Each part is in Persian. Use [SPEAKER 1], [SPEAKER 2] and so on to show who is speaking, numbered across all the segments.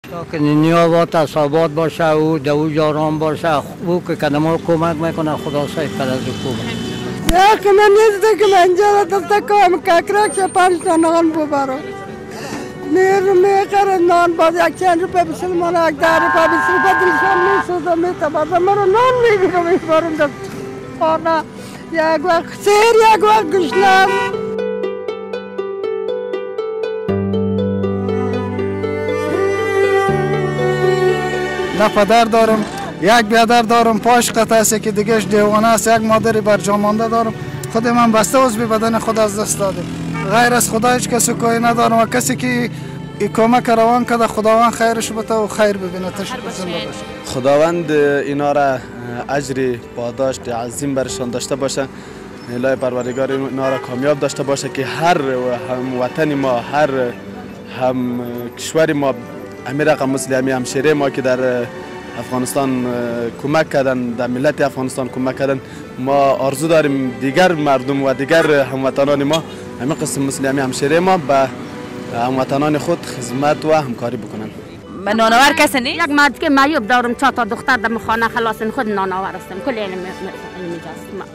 [SPEAKER 1] تا که نیابات ثابت باشه او دو جاران باشه او که کدام کمک میکنه خدا صحیح کرد از حکومت.
[SPEAKER 2] یا که من نیسته که من جلت دسته کام ککرک 5 تا نان ببرم نیرو میخره نان باز 1 روپیه بسلمان 1 روپیه بسلمان دلشان میسوزم میتبازم مرا نان میگیرم میبرم در خانه یک وقت سیر یک وقت گشنم.
[SPEAKER 3] نه پدر دارم، یک برادر دارم پاش قطع است که دیگهش دیوانه است، یک مادری برجامانده دارم. خود من بسته عضو بدن خود از دست دادم. غیر از خدا هیچ کسی کوی ندارم و کسی که کمک روان کرده خداوند خیرش بده و خیر ببینه.
[SPEAKER 4] خداوند اینا را اجر پاداش عظیم برشان داشته باشه. الهی پروردگار اینا را کامیاب داشته باشه که هر هموطن ما، هر هم کشور ما، امیر رقم مسلمی همشیره ما که در افغانستان کمک کردن، در ملت افغانستان کمک کردن، ما آرزو داریم دیگر مردم و دیگر هموطنان ما همین قسم مسلمی همشیره ما به هموطنان خود خدمت و همکاری بکنن.
[SPEAKER 5] نانآور کسی نیست؟
[SPEAKER 6] یک مرد که معیوب دارم 4 تا دختر در خانه خلاص خود نانآور هستم. کل علم اینجاست.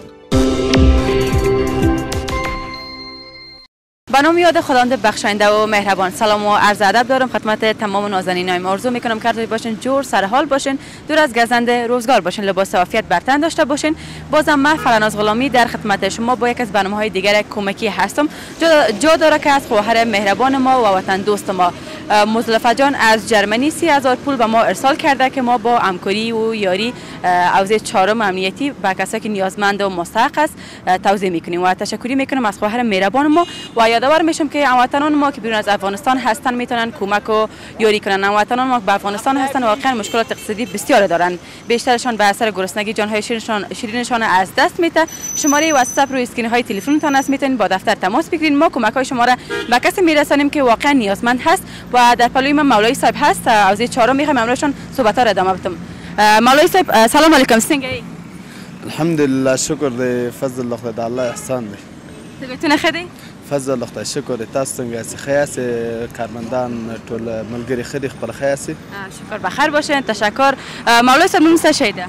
[SPEAKER 5] به نام یاد خداوند بخشاینده و مهربان. سلام و عرض ادب دارم خدمت تمام نازنینان. آرزو میکنم که باشین جور سرحال باشین، دور از گزند روزگار باشین، لباس عافیت بر تن داشته باشین. بازم من فرناز غلامی در خدمت شما با یک از برنامه‌های دیگر کمکی هستم. جا داره که از خواهر مهربان ما و وطن دوست ما مزلفه جان از جرمنی 30,000 پول به ما ارسال کرده که ما با همکاری و یاری حوزه 4 امنیتی به کسایی که نیازمند و مستحق است توزیع میکنیم و تشکری میکنم از خواهر مهربان ما و یادآور میشم که هموطنان ما که بیرون از افغانستان هستن میتونن کمک و یاری کنن. هموطنان ما که به افغانستان هستن واقعا مشکلات اقتصادی بسیار دارن، بیشترشان به اثر گرسنگی جانهای شیرینشان از دست میده. شماره واتساپ روی اسکرین های تلفنتان است، میتونید با دفتر تماس بگیرید. ما کمک های شما را به کسی میرسانیم که واقعا نیازمند هست و در پلوی من مولوی صاحب هست. حوزه 4 میخوایم امروزشون صحبت ها را ادامه بدم. مولوی صاحب سلام علیکم. سنگی
[SPEAKER 4] الحمدلله شکر دی فضل الله خدای الله احسان دی.
[SPEAKER 5] طبیعتون خدای؟
[SPEAKER 4] فضل الله خدای شکر تاسو څنګه سي خیاس کارمندان ټول ملګری خدي خپل خیاسي.
[SPEAKER 5] شکر بخیر باشین. تشکر. مولوی صاحب نوم څه شي ده؟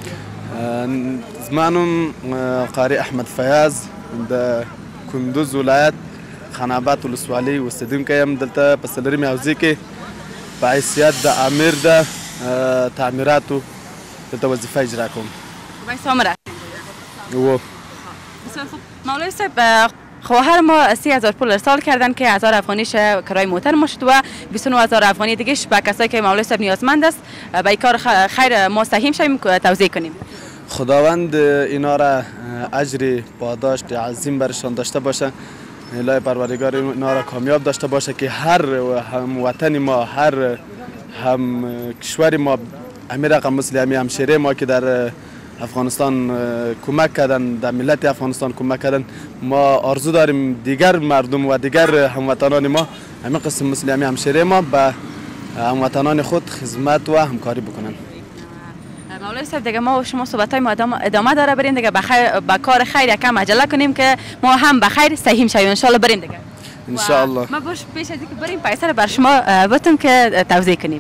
[SPEAKER 4] زما نوم قاری احمد فیاض د کندوز ولایت خاناباد ولسوالۍ اوسیدونکی یم. دلته په څلورمې حوزې کې په حیثیت د امیر د تعمیراتو دلته وظیفه اجرا کوم.
[SPEAKER 5] وایس عمره
[SPEAKER 4] و
[SPEAKER 5] بسیار خوب. مولوی صاحب خواهر ما 30,000 پول ارسال کردن که 1000 افغانیش کرای موتر ما شد و 29,000 افغانی دیگهش به کسایی که مولوی صاحب نیازمند است به این کار خیر ما سهیم شویم توزیع کنیم.
[SPEAKER 4] خداوند اینا را اجر پاداش عظیم برشان داشته باشه. الهی پروردگار اینا را کامیاب داشته باشه که هر هموطن ما، هر هم کشور ما، امیر رقم مسلمی همشیره ما که در افغانستان کمک کردن، در ملت افغانستان کمک کردن، ما آرزو داریم دیگر مردم و دیگر هموطنان ما همین قسم مسلمی همشیره ما به هموطنان خود خدمت و همکاری بکنن.
[SPEAKER 5] مولوی صاحب دیگه ما و شما صحبت‌های ما ادامه داره، بریم دیگه به کار خیر یکم عجله کنیم که ما هم به خیر سهیم شویم. ان شاء الله بریم دیگه.
[SPEAKER 4] ان شاء الله.
[SPEAKER 5] ما باش پیش از اینکه بریم پیسه بر شما بتون که توزیع کنیم.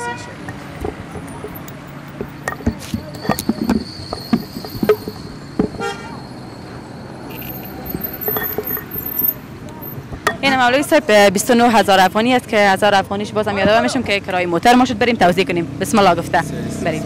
[SPEAKER 5] این مولوی صاحب 29,000 افغانی است که 1000 افغانیش بازم یادآور میشم که کرای موتر ما شد بریم توزیع کنیم. بسم الله گفته بریم.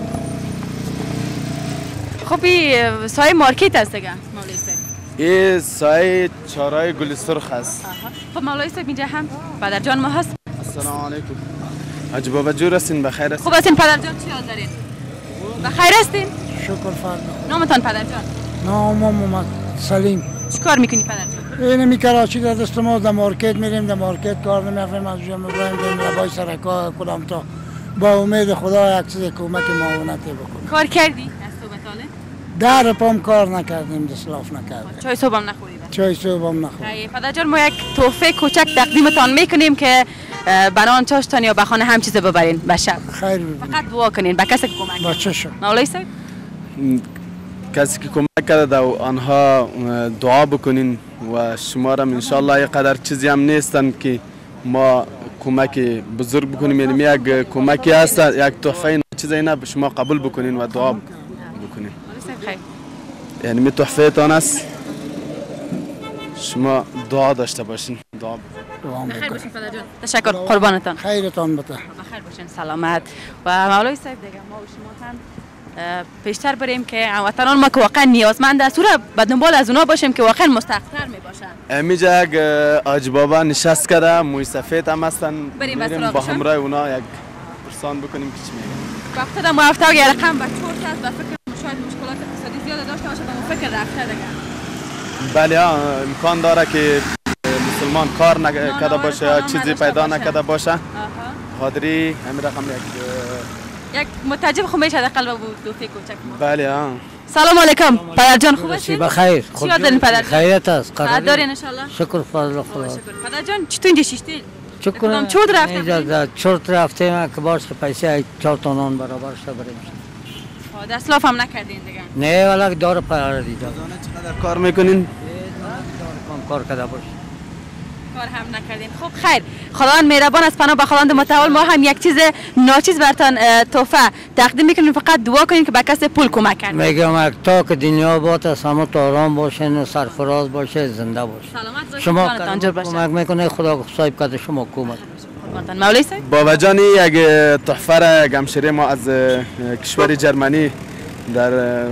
[SPEAKER 5] خب این سایه مارکت است دیگه مولوی صاحب؟
[SPEAKER 4] این سایه چهارراه گل سرخ است.
[SPEAKER 5] خب مولوی صاحب اینجا هم پدر جان ما هست.
[SPEAKER 4] السلام علیکم. حاج بابا جور هستین؟ بخیر هستین؟
[SPEAKER 5] خوب هستین پدر جان؟ چی حال دارین؟ بخیر هستین؟
[SPEAKER 2] شکر فردا.
[SPEAKER 5] نامتان پدر جان؟
[SPEAKER 2] نامم محمد سلیم.
[SPEAKER 5] چیکار میکنی پدر جان؟
[SPEAKER 2] این می کراچی در دست ما در مارکت میریم، در مارکت کار نمیافیم، از جمع برایم دیم لبای سرکا کدام تا با امید خدا یک چیز کمک معاونتی بکنیم.
[SPEAKER 5] کار کردی؟ از صبح
[SPEAKER 2] در پام کار نکردیم، دستلاف نکردیم.
[SPEAKER 5] چای صبح هم نخوردی؟
[SPEAKER 2] چای صبح هم نخوردیم.
[SPEAKER 5] پدر جان ما یک تحفه کوچک تقدیمتان میکنیم که برای چاشتان یا به خانه هم چیز ببرین به شب.
[SPEAKER 2] خیر ببینید.
[SPEAKER 5] فقط دعا کنین به کسی که کمک.
[SPEAKER 2] با چشم.
[SPEAKER 5] مولوی صاحب
[SPEAKER 4] کسی که کمک کرده و آنها دعا بکنین و شما را ان شاء الله یه قدر چیزی هم نیستن که ما کمک بزرگ بکنیم، یعنی یک کمکی هست، یک تحفه چیزی نه شما قبول بکنین و دعا بکنین. یعنی می تحفه تان است، شما دعا داشته باشین. دعا
[SPEAKER 5] بخیر باشین پدر جان. تشکر، قربانتان.
[SPEAKER 3] خیرتان بده.
[SPEAKER 5] بخیر باشین، سلامت. و مولوی صاحب دیگه ما و شما هم پیشتر بریم که هموطنان ما که واقعا نیازمند است و به دنبال از اونا باشیم که واقعا مستحق‌تر میباشن.
[SPEAKER 4] اینجا یک حاج بابا نشست کرده، موی سفید هم هستن،
[SPEAKER 5] بریم
[SPEAKER 4] با همراه اونا یک پرسان بکنیم که چی میگن.
[SPEAKER 5] وقتی دم هفته یه رقم به چورت است و فکر شاید مشکلات اقتصادی زیاد داشته باشه، به فکر رفته دیگه.
[SPEAKER 4] بله امکان داره که مسلمان کار نکرده باشه یا چیزی پیدا نکرده باشه. خاطری همین رقم
[SPEAKER 5] یک متعجب خو میشه در قلب دو فکر کوچک.
[SPEAKER 4] بله
[SPEAKER 5] سلام علیکم پدر جان، خوب هستید؟
[SPEAKER 1] بخیر.
[SPEAKER 5] چی یاد دارین پدر جان؟
[SPEAKER 1] خیرت است.
[SPEAKER 5] قرار دارین ان شاء الله.
[SPEAKER 1] شکر فضل خدا.
[SPEAKER 5] شکر. پدر جان چطور اینجا شیشتین؟
[SPEAKER 1] شکر.
[SPEAKER 5] چود رفتیم؟
[SPEAKER 1] اینجا چرت رفتیم که باش پیسه 4 تا نان برابر شد بریم.
[SPEAKER 5] دستلاف هم نکردین دیگه؟
[SPEAKER 1] نه ولی دار پر دیگه.
[SPEAKER 4] چقدر کار میکنین؟
[SPEAKER 1] کار کرده باش.
[SPEAKER 5] کار هم نکردین. خب خیر، خداوند مهربان است، پناه به خداوند متعال. ما هم یک چیز ناچیز برتان تحفه تقدیم میکنیم، فقط دعا کنین که به کسی پول کمک کنین.
[SPEAKER 1] میگم تا که دنیا باشه سلامت آرام باشین و سرفراز باشه، زنده باشه.
[SPEAKER 5] سلامت باشین.
[SPEAKER 1] شما
[SPEAKER 5] کمک
[SPEAKER 1] میکنه خدا صاحب کرده شما کمک.
[SPEAKER 5] مولوی صاحب
[SPEAKER 4] بابا جانی یک تحفه را گمشری ما از کشور جرمنی در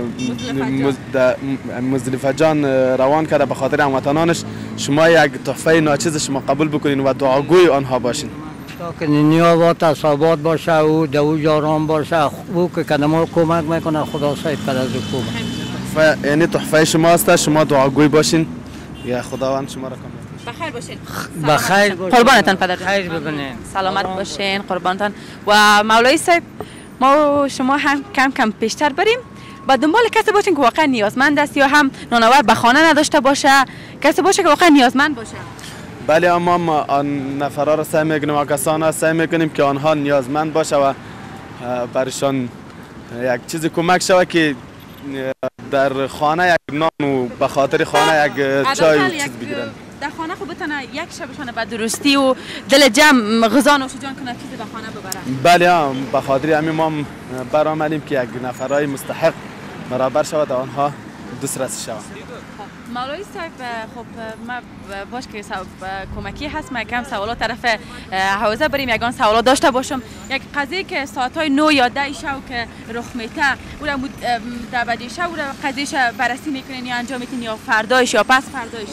[SPEAKER 4] مزدلفه جان روان کرده به خاطر هموطنانش. شما یک تحفه ناچیز شما قبول بکنین و دعاگوی آنها باشین
[SPEAKER 1] تا که دنیا باشه ثابت باشه و دوج آرام باشه، او که قدم کمک میکنه خدا صاحب کرده از کمک.
[SPEAKER 4] یعنی تحفه شما است، شما دعاگوی باشین یا خداوند شما را کمک.
[SPEAKER 5] بخیر باشین.
[SPEAKER 1] بخیر باشین.
[SPEAKER 5] قربانتان پدر جان.
[SPEAKER 1] خیر ببینین.
[SPEAKER 5] سلامت باشین قربانتان. و مولوی صاحب ما و شما هم کم کم پیشتر بریم، با دنبال کسی باشین که واقعا نیازمند است یا هم نانآور به خانه نداشته باشه، کسی باشه که واقعا نیازمند باشه.
[SPEAKER 4] بله ما آن نفرا را سعی میکنیم و کسان را سعی میکنیم که آنها نیازمند باشه و برشان یک چیزی کمک شود که در خانه یک نان و به خاطر خانه یک چای و چیز بگیرن.
[SPEAKER 5] در خانه خب بتونه یک شبشان به درستی و دل جمع غذا نوش جان کنه، چیزی به خانه ببره.
[SPEAKER 4] بله به خاطر همین ما برآمدیم که یک نفرای مستحق برابر شود و آنها دسترسی شود.
[SPEAKER 5] مولوی صاحب خب ما باش که کمکی هست، ما کم سوالات طرف حوزه بریم، یگان سوالات داشته باشم. یک قضیه که ساعت‌های 9 یا 10 شب که رخ میته او را در بجه شب او را قضیهش بررسی میکنین یا انجام میتین یا فردایش یا پس فردایش؟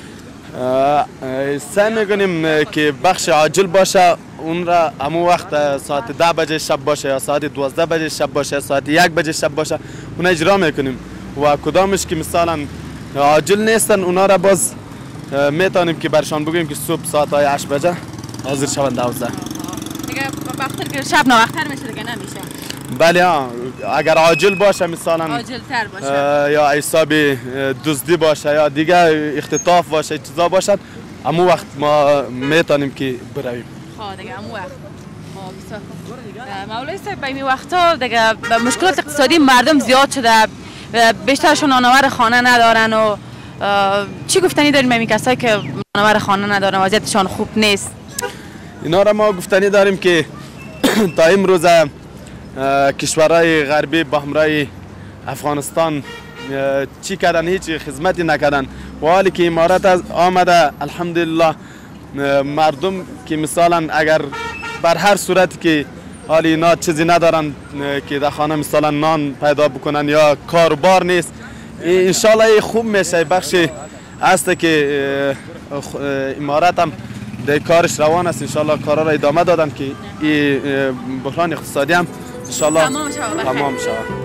[SPEAKER 4] سعی میکنیم که بخش عاجل باشه، اون را همون وقت ساعت 10 بجه شب باشه یا ساعت 12 بجه شب باشه یا ساعت 1 بجه شب باشه اون اجرا میکنیم و کدامش که مثلا عاجل نیستن اونا را باز میتونیم که برشان بگوییم که صبح ساعت 8 بجه حاضر شوند 12
[SPEAKER 5] دیگه. وقتی که شب ناوقت‌تر میشه دیگه نمیشه.
[SPEAKER 4] بله اگر عاجل باشه مثلا
[SPEAKER 5] عاجل تر باشه
[SPEAKER 4] یا حساب دزدی باشه یا دیگه اختطاف باشه چیزا باشد، همون وقت ما میتونیم که برویم.
[SPEAKER 5] دیگه همون وقت. مولوی صاحب این وقتا دیگه مشکلات اقتصادی مردم زیاد شده، بیشترشون نانآور خانه ندارن و چی گفتنی داریم به کسایی که نانآور خانه ندارن، وضعیتشان خوب نیست؟
[SPEAKER 4] اینا را ما گفتنی داریم که تا امروز کشورهای غربی با همراه افغانستان چی کردن؟ هیچ خدمتی نکردن و حالی که امارات آمده الحمدلله مردم که مثلا اگر بر هر صورتی که حالی اینا چیزی ندارن که در خانه مثلا نان پیدا بکنن یا کاروبار نیست، انشالله خوب میشه. بخشی هست که امارات هم در کارش روان است، انشالله کارا را ادامه دادن که این بحران اقتصادی هم انشالله تمام شود.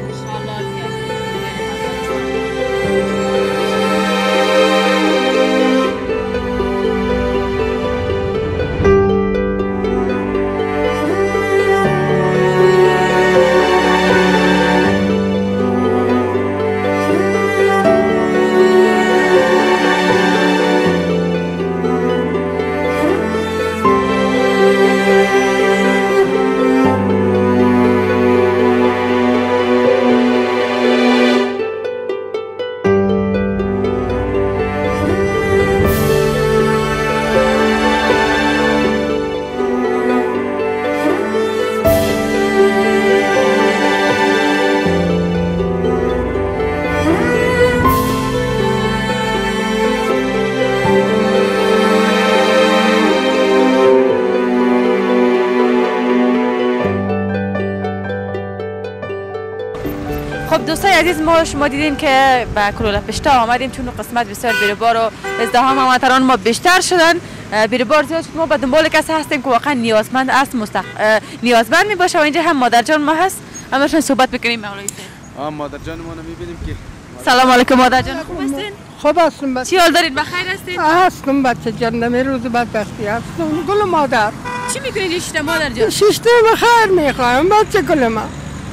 [SPEAKER 5] خب دوستای عزیز، ما شما دیدین که به کلوله پشتا آمدیم چون قسمت بسیار بیروبار و ازدحام هموطنان ما بیشتر شدن، بیروبار زیاد شد. ما به دنبال کسی هستیم که واقعا نیازمند است، نیازمند می باشه و اینجا هم مادر جان ما هست، همشون صحبت بکنیم. مولوی صاحب
[SPEAKER 4] مادر جان ما میبینیم که
[SPEAKER 5] سلام علیکم مادر جان، خوب هستین؟
[SPEAKER 2] خوب هستم بچه.
[SPEAKER 5] چی حال دارین؟ بخیر هستین؟
[SPEAKER 2] هستم بچه جان، نمی روز بدبختی هستم. گل مادر
[SPEAKER 5] چی میکنین ایشته مادر جان؟
[SPEAKER 2] شیشته بخیر میخوایم بچه گل ما.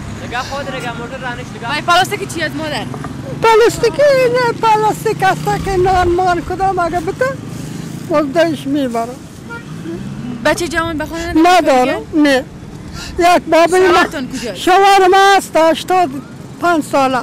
[SPEAKER 5] مای پلاستیکی چی از مادر؟
[SPEAKER 2] پلاستیکی نه، پلاستیک است که نان مان کدام اگه بده وقتش میبرم.
[SPEAKER 5] بچه جوان بخونه
[SPEAKER 2] ندارم. نه یک بابی
[SPEAKER 5] شوهرتون کجاست؟
[SPEAKER 2] شوهرم هست 85 ساله.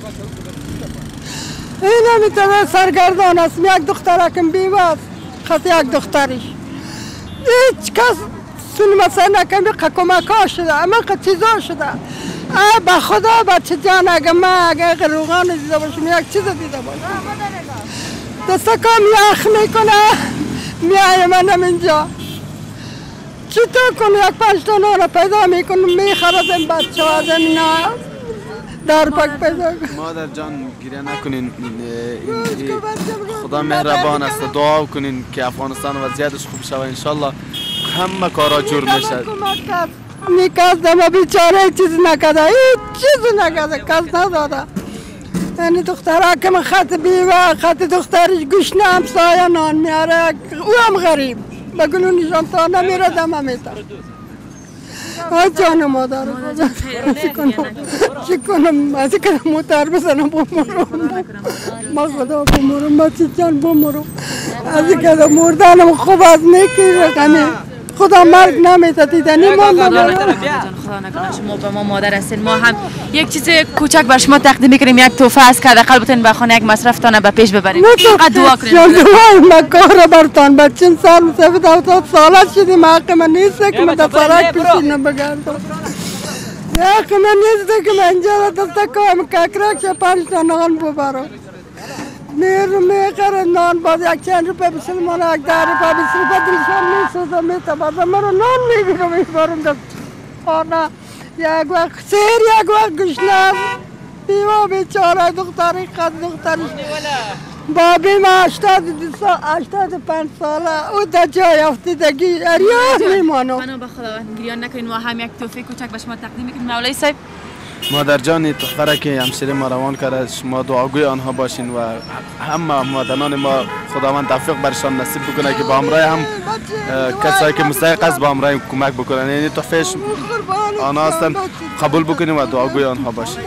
[SPEAKER 2] این نمیتونه سرگردان است. یک دخترکم بیوه است، خط یک دخترش هیچ کس مثلا نکنه کمک شده، اما چیزا شده. به خدا بچه جان اگه من اگه روغان دیده باشم یک چیز دیده باشم دستکم یخ میکنه میایم منم اینجا چطور کنه یک 5 تا نان پیدا میکنم میخرم بچه ها نه در پاک پیدا کنم.
[SPEAKER 4] مادر جان گریه نکنین، خدا مهربان است، دعا کنین که افغانستان وضعیتش خوب شود انشالله همه کارا جور میشه.
[SPEAKER 2] نیکاز دم بیچاره چیز نکرده، هیچ چیز نکرده، کس نداده. یعنی دختره که من خط بیوه، خط دخترش گوشنه همسایه نان میاره، او هم غریب بگلو نشان تا نمیره دمه میتا. آی جان مادر چی کنم ازی کنم موتر بزنم بمرم، ما خدا بمرم بچه جان بمرم، ازی کنم مردنم خوب از نیکی رقمه خدا مرگ نمیده دیدنی ما
[SPEAKER 5] خدا نکنه شما به ما مادر هستین. ما هم یک چیز کوچک بر شما تقدیم میکنیم، یک تحفه است که حداقل بتونین به خانه یک مصرفتان به پیش ببرین. فقط دعا کنین.
[SPEAKER 2] ما کار برتان بچین سال 70 ساله شدیم، حق من نیست که من دفترک پیشی نبگردم، حق من نیست که من اینجا دسته کام ککرک 5 تا نان ببرم. میرم میخرم نان باز یک چند روپه بسلمان، یک 10 روپه 20 روپه دلشان میسوزم میتبادم، من نان میگیرم میبرم در خانه. یک وقت سیر یک وقت گشنه بیوه بیچاره دختری خد دخترش بابی ما 85 ساله او در جای افتیدگی اریاه میمانم.
[SPEAKER 5] منو به خداوند گریان نکنین، ما هم یک تحفه کوچک به شما تقدیم میکنیم. مولوی صاحب
[SPEAKER 4] مادر جان تحفه را که همسر ما روان کرده شما دعاگوی آنها باشین و همه مادران ما خداوند توفیق برشان نصیب بکنه که با همراه هم کسایی که مستحق است با همراه کمک بکنن. یعنی تحفه آنها هستن، قبول بکنیم و دعاگوی آنها باشین.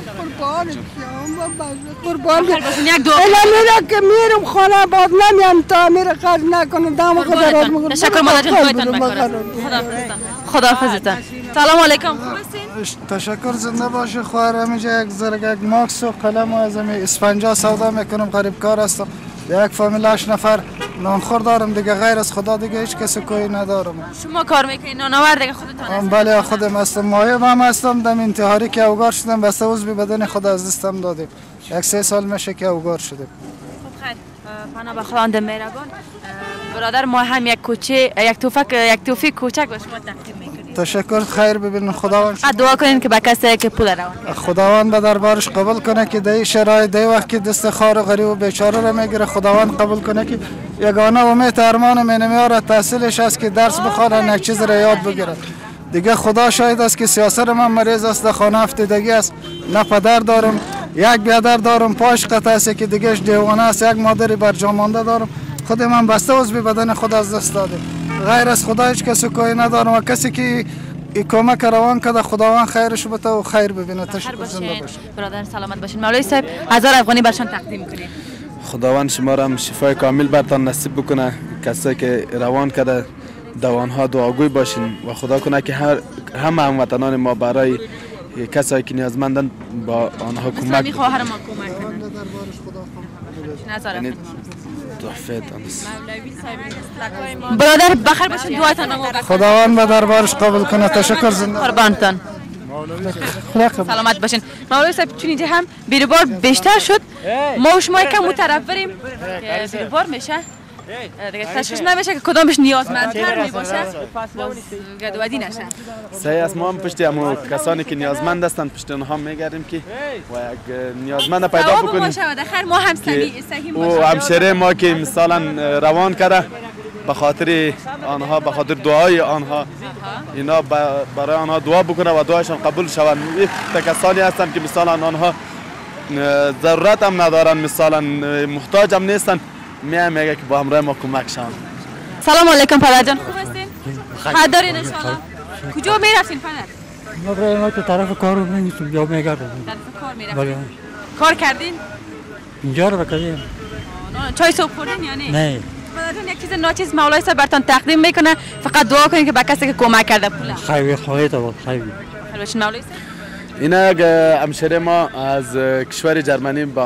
[SPEAKER 2] قربان یک دو میره که میرم خانه باز نمیم تا میره خرج نکنم دام خدا را میگم.
[SPEAKER 5] تشکر مادر جان، خدایتان بخیر. خداحافظتان. سلام علیکم، خوب هستین؟
[SPEAKER 3] تشکر، زنده باشه خواهر. همینجا یک زرگک ماکس و قلم و از اسفنجا سودا میکنم، غریب کار هستم. یک فامیل 8 نفر نانخور دارم دیگه، غیر از خدا دیگه هیچ کسی کوی ندارم.
[SPEAKER 5] شما کار میکنین نانآور دیگه خودتان هستین؟
[SPEAKER 3] بله خودم هستم، مایب هم هستم. دم انتحاری که اوگار شدم بسته عضو بدن خدا از دستم دادیم، 1-3 سال میشه که اوگار شدیم.
[SPEAKER 5] خب خیر، پناه به خداوند مهربان. برادر ما هم یک توفیق کوچک به شما تقدیم میکنیم.
[SPEAKER 3] تشکر، خیر ببینید. خداوند
[SPEAKER 5] دعا کنین که به کسی که پول روان
[SPEAKER 3] خداوند به دربارش قبول کنه که در شرایط در وقت که دست خار و غریب و بیچاره را میگیره خداوند قبول کنه که یگانه امید ارمان من میاره تحصیلش است که درس بخونه، یک چیز را یاد بگیره. دیگه خدا شاهد است که سیاسر من مریض است، در خانه افتادگی است، نه پدر دارم، یک برادر دارم پاش قطع است که دیگهش دیوانه است، یک مادری برجامانده دارم. خود من بسته عضو بدن خود از دست داده، غیر از خدا هیچ کسی کوی ندارم و کسی که کمک روان کرده خداوند خیرش بده و خیر ببینه. تشکر، زنده باشین
[SPEAKER 5] برادر، سلامت باشین. مولوی صاحب 1000 افغانی برشان تقدیم کنید.
[SPEAKER 4] خداوند شما را هم شفای کامل برتان نصیب بکنه، کسایی که روان کرده دوانها دعاگوی باشین و خدا کنه که همه هموطنان ما برای کسایی که نیازمندن با آنها کمک
[SPEAKER 5] میخواهر ما کمک کنن. نظر برادر بخیر باشین، دعایتان
[SPEAKER 3] خداوند به دربارش قبول کنه. تشکر، زنده
[SPEAKER 5] قربانتان. سلامت باشین. مولوی صاحب چون اینجا هم بیروبار بیشتر شد، ما و شما یکم مترف بریم که بیروبار میشه دیگه تشخیص نمیشه که کدامش نیازمندتر میباشه گدودی نشه.
[SPEAKER 4] صحیح است، ما هم پشت همون کسانی که نیازمند هستند پشت اونها میگردیم که و یک نیازمند پیدا بکنیم
[SPEAKER 5] خیر ما هم صحیح
[SPEAKER 4] و همشهری ما که مثلا روان کرده به خاطر آنها، به خاطر دعای آنها اینا برای آنها دعا بکنه و دعایشان قبول شود. کسانی هستند که مثلا آنها ضرورت هم ندارن، مثلا محتاج هم نیستن، میگه که با همراه ما کمک شوند.
[SPEAKER 5] سلام علیکم پدر جان، خوب هستین؟ خیر دارین ان شاء الله. کجا میرفتین پدر؟
[SPEAKER 1] ما تو طرف کار رو میگیم یا میگردم.
[SPEAKER 5] طرف کار میرفتین؟ کار کردین؟
[SPEAKER 1] اینجا رو بکردیم.
[SPEAKER 5] چای صبح خوردین یا نه؟
[SPEAKER 1] نه.
[SPEAKER 5] پدر جان یک چیز ناچیز مولای صاحب براتون تقدیم میکنه، فقط دعا کنین که به کسی که کمک کرده پول.
[SPEAKER 1] خیر خواهید آورد خیر.
[SPEAKER 5] باشین مولای صاحب.
[SPEAKER 4] اینا همشهری ما از کشور جرمنی با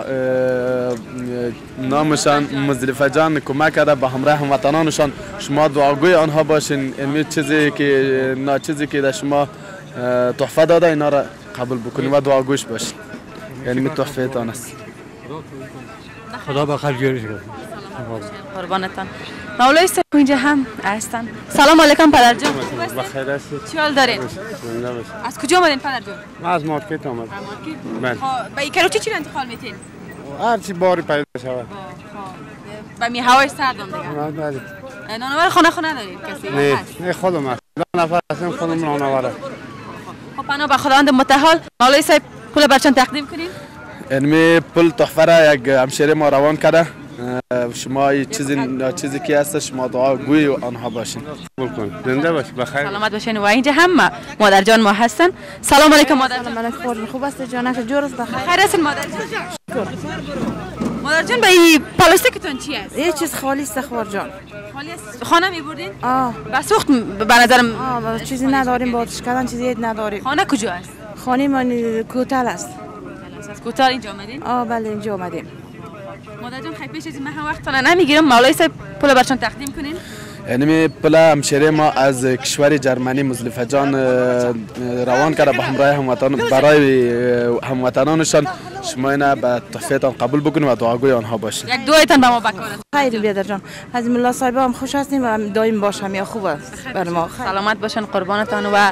[SPEAKER 4] نامشان مزدلفه جان کمک کرده، با همراه هموطنانشان شما دعاگوی آنها باشین. این چیزی که در شما تحفه داده اینا را قبول بکنید و دعاگوش باشین، یعنی تحفه تان است.
[SPEAKER 1] خدا بخیر جوریش کنه.
[SPEAKER 5] قربانتان. مولای صاحب اینجا هم هستن. سلام علیکم پدر جان.
[SPEAKER 7] بخیر هستید؟
[SPEAKER 5] چی حال دارین؟ از کجا آمدین پدر جان؟
[SPEAKER 7] من از مارکت آمدم. بله.
[SPEAKER 5] با این کروچی چی رو انتخاب میتین؟
[SPEAKER 7] هر چی باری پیدا شود.
[SPEAKER 5] با می هوای سرد هم دیگه.
[SPEAKER 7] بله.
[SPEAKER 5] نانوار خانه ندارید کسی؟
[SPEAKER 7] نه خودم هست. 2 نفر هستیم خودم نانواره.
[SPEAKER 5] خب پناه به خداوند متعال مولای صاحب پول برچان تقدیم کنین؟
[SPEAKER 4] یعنی پول تحفه را یک همشهری ما روان کرده. شما چیزی که هست شما دعاگوی آنها باشین.
[SPEAKER 7] قبول کن. زنده باش بخیر.
[SPEAKER 5] سلامت باشین. و اینجا هم مادر جان ما هستن. سلام علیکم مادر جان.
[SPEAKER 8] سلام علیکم. خوب است جانک جور است بخیر.
[SPEAKER 5] خیر هستین مادر جان؟ مادر جان به این پلاستیکتون چی است؟
[SPEAKER 8] یه چیز خالی است خوار جان.
[SPEAKER 5] خالی است. خانه میبردین؟ بسوخت به نظرم.
[SPEAKER 8] چیزی نداریم با آتش کردن چیزی نداریم.
[SPEAKER 5] خانه کجا است؟
[SPEAKER 8] خانه من کوتل است.
[SPEAKER 5] کوتل اینجا آمدین؟
[SPEAKER 8] بله اینجا آمدیم.
[SPEAKER 5] مادر جان خیلی پیش از من هم وقت نمیگیرم، مولای صاحب پول برشان تقدیم کنین.
[SPEAKER 4] یعنی پول همشهری ما از کشور جرمنی مزدلفه جان روان کرده به همراه برای هموطنانشان. شما اینا به تحفهتان قبول بکنید و دعاگوی آنها باشید.
[SPEAKER 5] یک دعایتان به ما بکنید.
[SPEAKER 8] خیر بیادر جان. از ملا صاحب هم خوش هستیم و دائم باشم یا خوب است بر ما.
[SPEAKER 5] سلامت باشن قربانتان. و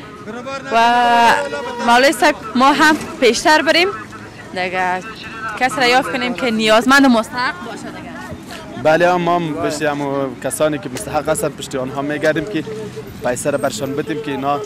[SPEAKER 5] مولای صاحب ما هم پیشتر بریم دیگه کس را یافت کنیم که نیازمند و مستحق باشه دیگه.
[SPEAKER 4] بله ما پشت کسانی که مستحق هستند پشت آنها میگردیم که پیسه را برشان بدیم که اینا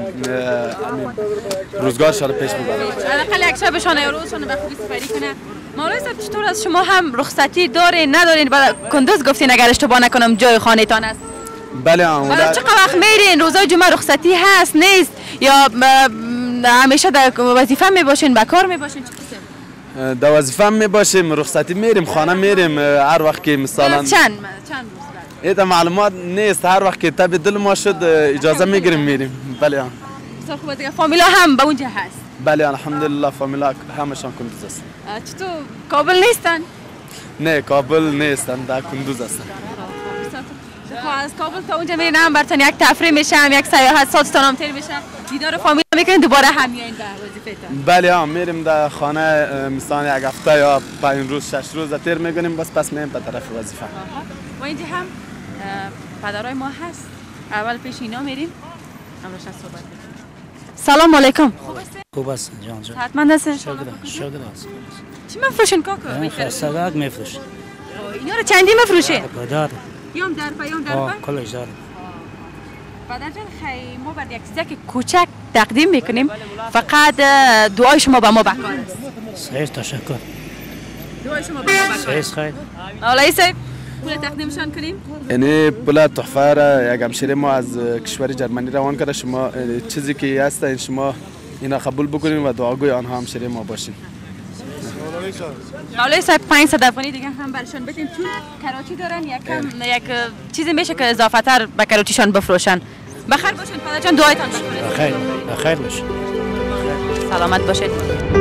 [SPEAKER 4] روزگارشان پیش ببرند.
[SPEAKER 5] حداقل یک شبشان یا روزشان به خوبی سپری کنه. مولای صاحب چطور است شما هم رخصتی دارین ندارین؟ بعد کندوز گفتین اگر اشتباه نکنم جای خانه تان است.
[SPEAKER 4] بله
[SPEAKER 5] چقدر وقت میرین؟ روزای جمعه رخصتی هست نیست یا همیشه در وظیفه میباشین به کار میباشین؟
[SPEAKER 4] در وظیفه میباشیم، رخصتی میریم، خانه میریم هر وقت که مثلا
[SPEAKER 5] چند روز
[SPEAKER 4] ایتا معلومات نیست، هر وقت که تب دل ما شد اجازه میگیریم میریم. بله
[SPEAKER 5] بسیار خوبه دیگه. فامیلا هم به اونجا هست؟
[SPEAKER 4] بله الحمدلله فامیلا همشان کندوز است.
[SPEAKER 5] چطور کابل نیستن؟
[SPEAKER 4] نه کابل نیستن، در کندوز هستن.
[SPEAKER 5] از کابل تا اونجا میرین هم براتون یک تفریح میشه، هم یک سیاحت ساعتتون هم تیر میشه، دیدار فامیلا میکنین، دوباره هم میایین در وظیفه‌تون؟
[SPEAKER 4] بله میریم در خانه مثلا یک هفته یا 5 روز 6 روز تیر میکنیم، پس میایم به طرف وظیفه.
[SPEAKER 5] و اینجا هم پدرای ما هست، اول پیش اینا میریم امروز صحبت میکنیم. سلام علیکم. خوب هستین؟
[SPEAKER 1] خوب هستین جان جان.
[SPEAKER 5] صحتمند هستین؟
[SPEAKER 1] شکر است.
[SPEAKER 5] چی میفروشین کاکا؟
[SPEAKER 1] سگک میفروشیم.
[SPEAKER 5] اینا رو چندی میفروشین؟
[SPEAKER 1] پدر.
[SPEAKER 5] یوم درپا
[SPEAKER 1] کلش داره.
[SPEAKER 5] پدر جان خیلی ما بعد یک چیزی کوچک تقدیم میکنیم، فقط دعای شما به ما بکار است.
[SPEAKER 1] خیر تشکر.
[SPEAKER 5] دعای شما به ما بکار است.
[SPEAKER 1] خیر.
[SPEAKER 5] مولای صاحب پول تقدیمشان کنیم؟
[SPEAKER 4] یعنی پول تحفه را یک همشهری ما از کشور جرمنی روان کرده. شما چیزی که هست این شما اینا قبول بکنین و دعاگوی آنها همشهری ما باشین.
[SPEAKER 5] مولای صاحب 500 افغانی دیگه هم برشان بدیم چون کراچی دارن یک چیزی میشه که اضافه تر به کراچیشان بفروشن. بخیر باشین پدر جان، دعایتان بکنید.
[SPEAKER 1] بخیر باشین.
[SPEAKER 5] سلامت باشید.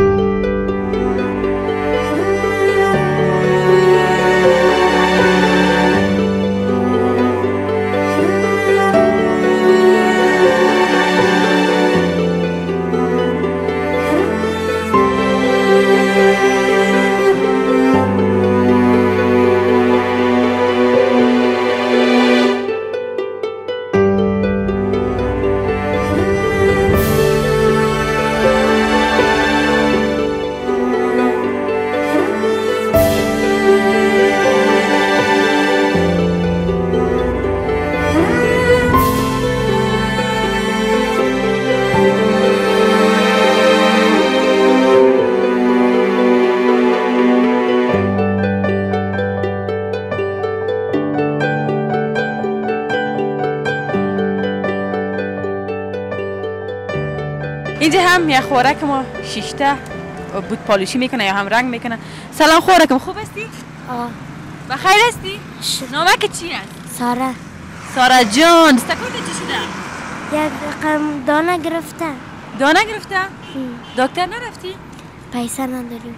[SPEAKER 5] اینجا هم یه خوراک ما شیشته بود پالوشی میکنه یا هم رنگ میکنه. سلام خوراکم، خوب هستی؟ بخیر هستی؟ نامه که چی است؟ سارا جان، استکوت چی شده؟
[SPEAKER 9] یک رقم دانه گرفته.
[SPEAKER 5] دانه گرفته؟ دکتر نرفتی؟
[SPEAKER 9] پیسه نداریم.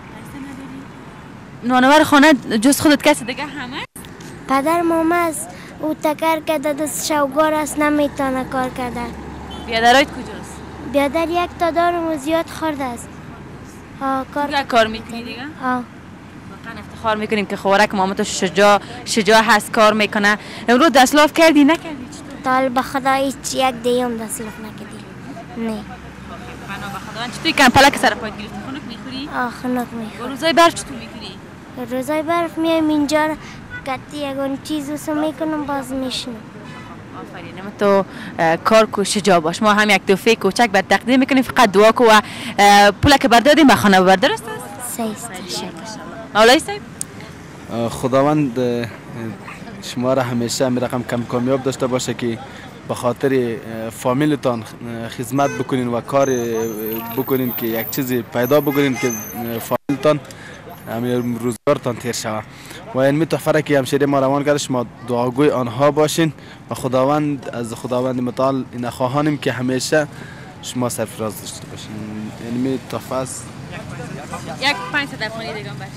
[SPEAKER 5] نانور خانه جز خودت کسی دیگه همه؟
[SPEAKER 9] پدر ماما است، او تکر کرده دست شوگار است، نمیتونه کار کرده.
[SPEAKER 5] بیادرایت کجاست؟
[SPEAKER 9] بیادر یک تا دارم و زیاد خورده است.
[SPEAKER 5] کار میکنی دیگه؟
[SPEAKER 9] واقعا
[SPEAKER 5] افتخار میکنیم که خوراک ماما تو شجاع هست، کار میکنه. امروز دستلاف کردی نکردی؟
[SPEAKER 9] تا به خدا هیچ یک دیم دستلاف نکردی. نه.
[SPEAKER 5] بنا به خدا چطوری کمپلک سر پایت گرفتی؟ خنک میخوری؟
[SPEAKER 9] خنک میخوری.
[SPEAKER 5] روزای برف چطور میکنی؟
[SPEAKER 9] روزای برف میایم اینجا کتی یگان چیزو میکنم باز میشنم.
[SPEAKER 5] آفرین، اما تو کار کو شجاع باش. ما هم یک تحفه کوچک بر تقدیم میکنیم، فقط دعا کو و پولا که بردادیم به خانه ببر. درست است؟
[SPEAKER 9] صحیح.
[SPEAKER 5] مولای صاحب
[SPEAKER 4] خداوند شما را همیشه می رقم کم کامیاب داشته باشه که به خاطر فامیلتان خدمت بکنین و کار بکنین که یک چیزی پیدا بکنین که فامیلتان همین روزگارتان تیر شود و این تحفه را که همشیره ما روان کرده شما دعاگوی آنها باشین و خداوند از خداوند متعال این خواهانیم که همیشه شما سرفراز داشته باشین. این تحفه است.
[SPEAKER 5] یک 500 افغانی دیگه هم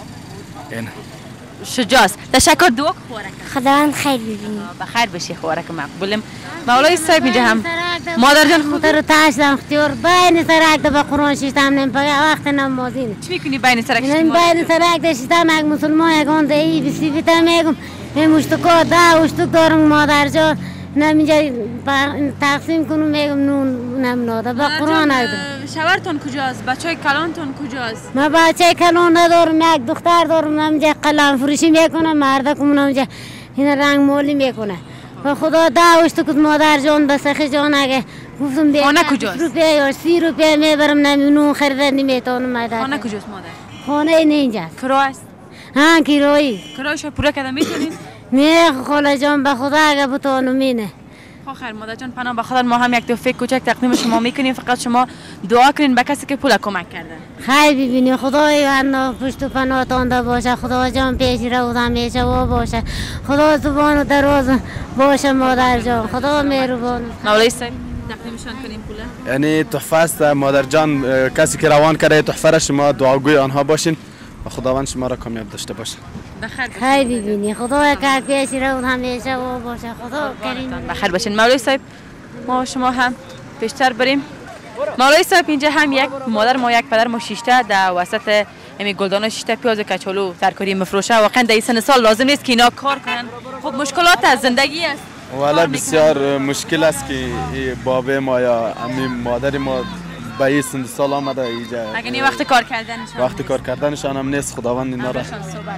[SPEAKER 4] این
[SPEAKER 5] شجاع است. تشکر. دعا خوراک
[SPEAKER 9] خداوند خیر ببینی.
[SPEAKER 5] بخیر بشی، خوراک مقبولم. مولای صاحب اینجا هم مادر جان خود
[SPEAKER 6] رو تاشتم اختیار بین سرک به قرآن شیشتم نم وقت نمازینه.
[SPEAKER 5] چی میکنی بین سرک
[SPEAKER 6] شیشتم؟ بین سرک داشتم یک مسلمان یگان دهی بسی بیتم میگم مشتکا ده اشتک دارم مادر جان نمیجا تقسیم کنم میگم نون نمناده به قرآن اگدم.
[SPEAKER 5] شوهرتون کجاست؟ بچهای کلانتون کجاست؟
[SPEAKER 6] ما بچه کلان ندارم، یک دختر دارم نمیجا قلم فروشی میکنم، مردکم نمیجا این رنگ مولی میکنه. و خدا دعوش تو کد مادر جان بسخی جان اگه گفتم بیه
[SPEAKER 5] خانه کجاست؟
[SPEAKER 6] روپیه یا 30 روپیه میبرم نمینون خریده نمیتونم مادر.
[SPEAKER 5] خانه کجاست مادر؟
[SPEAKER 6] خانه این اینجاست.
[SPEAKER 5] کرایه است؟
[SPEAKER 6] کرایی.
[SPEAKER 5] کرایه‌شو پوره کرده میتونید؟
[SPEAKER 6] نه خاله جان به خدا اگه بتونم مینه.
[SPEAKER 5] خیر مادر جان، پناه به خدا ما هم یک تحفه کوچک تقدیم شما میکنیم، فقط شما دعا کنین به کسی که پول کمک کرده.
[SPEAKER 6] خیر ببینید خدای انا پشت و پناه تانده باشه، خدا جان پیش رو همیشه و باشه، خدا زبان و دراز باشه مادر جان، خدا مهربان.
[SPEAKER 5] مولای صاحب تقدیمشان کنیم پوله.
[SPEAKER 4] یعنی تحفه است مادر جان، کسی که روان کرده تحفه را شما دعاگوی آنها باشین و خداوند شما را کامیاب داشته باشه.
[SPEAKER 6] خیر ببینی خدا که پیش رو همیشه و باشه، خدا کریم
[SPEAKER 5] بخیر باشین. مولای صاحب ما شما هم پیشتر بریم. مولای صاحب اینجا هم یک مادر ما یک پدر ما شیشته در وسط همین گلدان شیشته پیاز کچالو ترکاری مفروشه. واقعا در این سن سال لازم نیست که اینا کار کنن. خب مشکلات از زندگی است.
[SPEAKER 4] والا بسیار مشکل است که بابا ما یا امی مادر ما به این سن سال آمده اینجا.
[SPEAKER 5] اگه این وقت کار
[SPEAKER 4] کردنشان هم نیست. خداوند اینا را.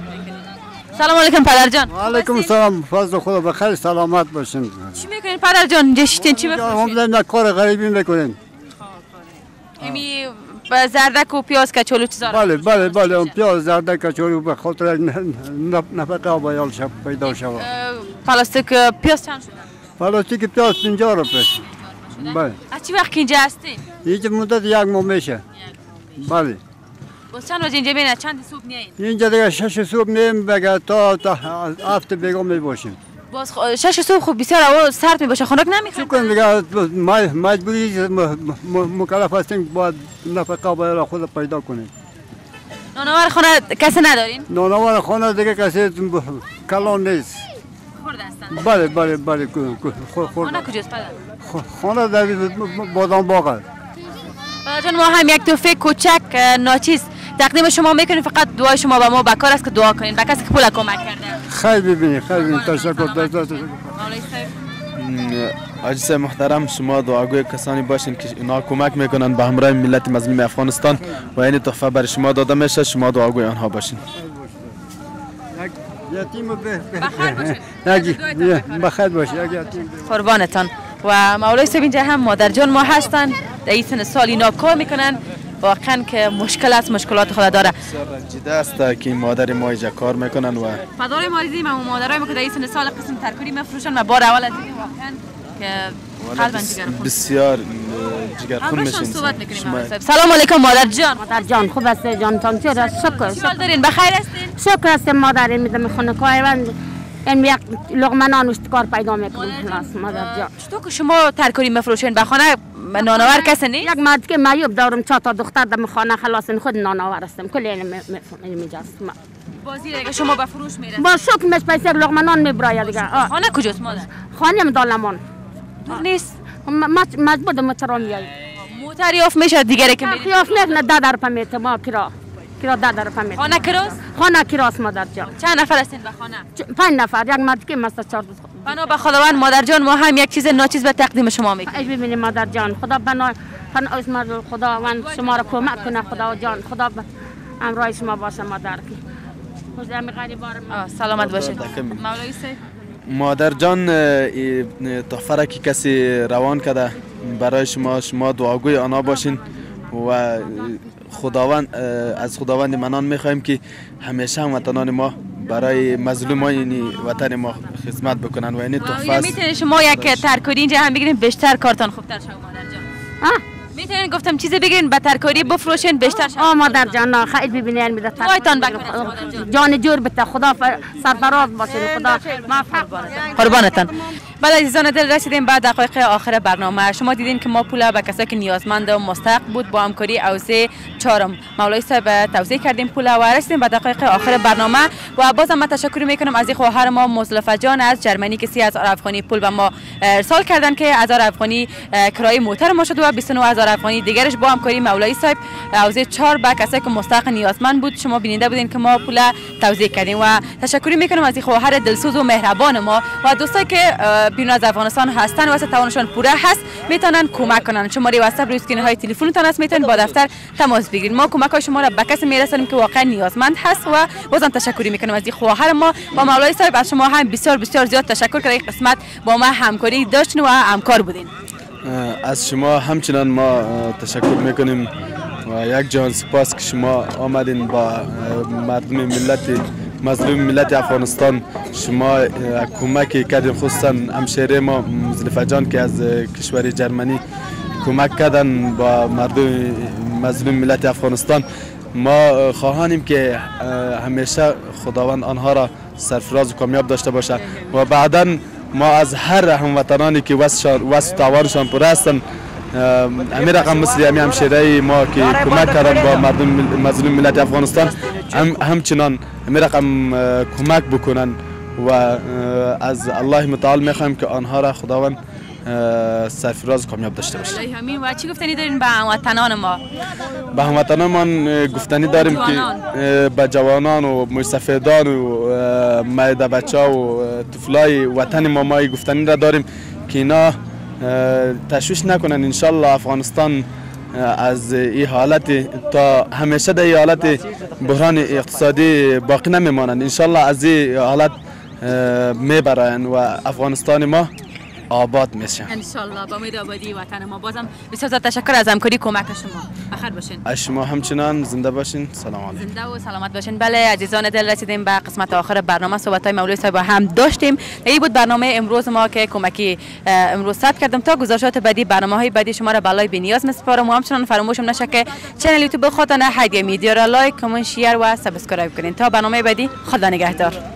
[SPEAKER 5] سلام علیکم پدر جان.
[SPEAKER 10] و علیکم سلام. فضل خدا بخیر سلامت باشین.
[SPEAKER 5] چی میکنین پدر جان؟ اینجا شیشتین چی میفروشین؟
[SPEAKER 10] ما کار غریبی میکنیم.
[SPEAKER 5] امی زردک و پیاز کچالو چیزا.
[SPEAKER 10] بله اون پیاز زردک کچالو به خاطر نفقه آبایال شب پیدا شود.
[SPEAKER 5] پلاستیک پیاز چند شده؟
[SPEAKER 10] پلاستیک پیاز 50 روپیه. بله.
[SPEAKER 5] از چی وقت اینجا هستی؟
[SPEAKER 10] اینجا مدت یک ماه میشه. بله.
[SPEAKER 5] باز چند وقت اینجا میاد؟ چند صبح میایین؟
[SPEAKER 10] اینجا دیگه 6 صبح میم بگه تا 7 بیگا میباشیم.
[SPEAKER 5] باز 6 صبح خوب بسیار هوا سرد میباشه، خنک نمیخواد.
[SPEAKER 10] چون دیگه مجبوری مکلف هستیم باید نفقه باید خود پیدا کنیم.
[SPEAKER 5] نانوار خانه کسی ندارین؟
[SPEAKER 10] نانوار خانه دیگه کسی کلان نیست.
[SPEAKER 5] خورده هستن؟
[SPEAKER 10] بله.
[SPEAKER 5] خانه کجاست پدر؟
[SPEAKER 10] خانه در بادام باغ است.
[SPEAKER 5] پدر جان ما هم یک تحفه کوچک ناچیز تقدیم شما میکنیم، فقط دعای شما با ما بکار است که دعا کنین به کسی که پول کمک کرده.
[SPEAKER 10] خیر ببینید تشکر.
[SPEAKER 4] عزیز محترم شما دعاگوی کسانی باشین که اینا کمک میکنن به همراه ملت مظلوم افغانستان و این تحفه برای شما داده میشه، شما دعاگوی آنها باشین.
[SPEAKER 10] بخیر باشید.
[SPEAKER 5] قربانتان. و مولای صاحب اینجا هم مادر جان ما هستن، در این سن سال اینا کار میکنن، واقعا که مشکل است، مشکلات خود داره.
[SPEAKER 4] بسیار رنجیده است که مادر ما اینجا کار میکنن و
[SPEAKER 5] پدر ما دیدیم اما مادرای ما که در این سن سال قسم ترکاری میفروشن و بار اول از این واقعا که
[SPEAKER 4] بسیار جگرخون میشین.
[SPEAKER 5] سلام علیکم مادر جان.
[SPEAKER 11] مادر جان خوب است جان تان چرا شکر.
[SPEAKER 5] حال دارین بخیر هستین؟
[SPEAKER 11] شکر است مادر میدم خونه کارم این یک لقمه نان کار پیدا میکنم خلاص مادر جان.
[SPEAKER 5] چطور که شما ترکاری میفروشین به خانه نانآور کسی نیست؟
[SPEAKER 11] یک مرد که معیوب دارم 4 تا دختر در خانه خلاص خود نانآور هستم کلی میجاست.
[SPEAKER 5] بازی دیگه شما به فروش میرسید؟
[SPEAKER 11] با شکر مش پیسه لقمه نان میبراید دیگه.
[SPEAKER 5] خانه کجاست مادر؟
[SPEAKER 11] خانه دالمان.
[SPEAKER 5] دور نیست؟
[SPEAKER 11] مجبور موتر میای.
[SPEAKER 5] موتر یافت میشه دیگه که میرید؟
[SPEAKER 11] یافت نه 10 درصد میته ما کرا 10 درصد میته.
[SPEAKER 5] خانه کراست؟
[SPEAKER 11] خانه کراست مادر جان.
[SPEAKER 5] چند نفر هستین به خانه؟
[SPEAKER 11] 5 نفر یک مرد که مست 4
[SPEAKER 5] بنا به خداوند مادر جان ما هم یک چیز ناچیز به تقدیم شما میکنیم.
[SPEAKER 11] ای ببینید مادر جان خدا بنا اسم خداوند شما را کمک کنه خدا جان خدا همراه شما باشه مادر کی. خدای غریبار
[SPEAKER 5] سلامت باشید. مولوی صاحب
[SPEAKER 4] مادر جان تحفه را که کسی روان کرده برای شما دعاگوی آنها باشین و خداوند از خداوند منان میخوایم که همیشه هموطنان ما برای مظلومان وطن ما خدمت بکنن و این تحفه است.
[SPEAKER 5] میتونید شما یک ترکاری اینجا هم بگیرین بیشتر کارتان خوبتر شد مادر جان. میتونین گفتم چیزی بگیرین به ترکاری بفروشین بیشتر شد.
[SPEAKER 11] مادر جان خیلی ببینین میده
[SPEAKER 5] وایتان بکنید
[SPEAKER 11] جان جور بده خدا سرفراز باشه خدا موفق
[SPEAKER 5] قربانتان. بعد عزیزان دل رسیدیم بعد دقایق آخر برنامه. شما دیدین که ما پول به کسایی که نیازمند و مستحق بود با همکاری اوزه 4 مولوی صاحب توزیع کردیم پول و رسیدیم به دقایق آخر برنامه و بازم من تشکر میکنم از خواهر ما مصطفی جان از جرمنی که 30,000 افغانی پول به ما ارسال کردن که 1000 افغانی کرایه موتر ما شد و 29,000 افغانی دیگرش با همکاری مولوی صاحب اوزه 4 به کسایی که مستحق نیازمند بود. شما بیننده بودین که ما پول توزیع کردیم و تشکر میکنم از خواهر دلسوز و مهربان ما و دوستایی که بیرون از افغانستان هستن واسه توانشان پوره هست میتونن کمک کنن. شماره واتساپ روی اسکرین های تلفنتون هست میتونید با دفتر تماس بگیرید. ما کمک های شما را به کسی میرسونیم که واقعا نیازمند هست و بازم تشکر میکنم از خواهر ما و مولوی صاحب. از شما هم بسیار زیاد تشکر که این قسمت با ما همکاری داشتین و همکار بودین.
[SPEAKER 4] از شما همچنان ما تشکر میکنیم و یک جان سپاس که شما آمدین با مردم مظلوم ملت افغانستان شما کمک کردین، خصوصا همشهری ما مصطفی جان که از کشور جرمنی کمک کردن با مردم مظلوم ملت افغانستان. ما خواهانیم که همیشه خداوند آنها را سرفراز و کامیاب داشته باشه و بعدا ما از هر هموطنانی که وسط توانشان پر هستن همین رقم مثل همشهری ما که کمک کردن با مردم مظلوم ملت افغانستان همچنان همین رقم کمک بکنن و از الله متعال میخوایم که آنها را خداوند سرفراز کامیاب داشته باشه.
[SPEAKER 5] همین و چی گفتنی دارین به هموطنان ما؟
[SPEAKER 4] به هموطنان ما گفتنی داریم که به جوانان و مستفیدان و مایده بچه‌ها و طفلای وطن ما گفتنی را داریم که اینا تشویش نکنن. انشالله افغانستان از این حالت تا همیشه در این حالت بحران اقتصادی باقی نمیمانند. انشالله از این حالت میبرند و افغانستان ما آباد میشه
[SPEAKER 5] ان شاء الله. با امید آبادی وطن ما. بازم بسیار تشکر از همکاری کمک شما. بخیر باشین.
[SPEAKER 4] از شما همچنان زنده باشین. سلام علیکم.
[SPEAKER 5] زنده و سلامت باشین. بله عزیزان دل رسیدیم به قسمت آخر برنامه. صحبت های مولوی صاحب هم داشتیم. این بود برنامه امروز ما که کمکی امروز ثبت کردم. تا گزارشات بعدی برنامه های بعدی شما را بالای بی‌نیاز میسپارم و همچنان فراموشم نشه که کانال یوتیوب خودتان هدیه میدیا را لایک، کامنت، شیر و سابسکرایب کنین. تا برنامه بعدی خدا نگهدار.